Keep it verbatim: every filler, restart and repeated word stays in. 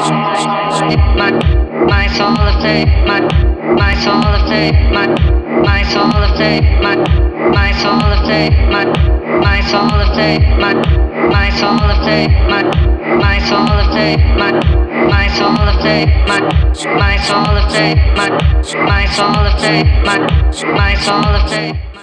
my my soul of faith, my my soul of faith, my my soul of faith, my my soul of faith, my my soul of faith, my my soul of faith, my my soul of faith, my my soul of faith, my my soul of faith, my my soul of faith, my my soul of faith.